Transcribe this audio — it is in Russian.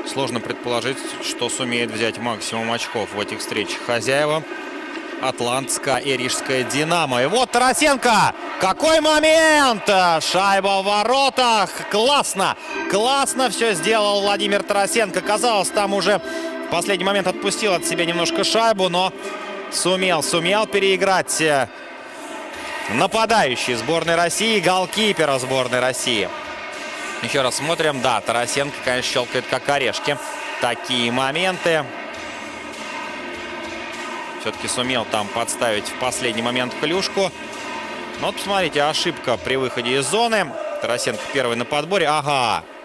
Сложно предположить, что сумеет взять максимум очков в этих встречах хозяева. Атлантская и Рижская «Динамо». И вот Тарасенко! Какой момент! Шайба в воротах! Классно! Классно все сделал Владимир Тарасенко. Казалось, там уже в последний момент отпустил от себя немножко шайбу, но сумел переиграть нападающий сборной России, голкипера сборной России. Еще раз смотрим. Да, Тарасенко, конечно, щелкает как орешки. Такие моменты. Все-таки сумел там подставить в последний момент клюшку. Но вот посмотрите, ошибка при выходе из зоны. Тарасенко первый на подборе. Ага.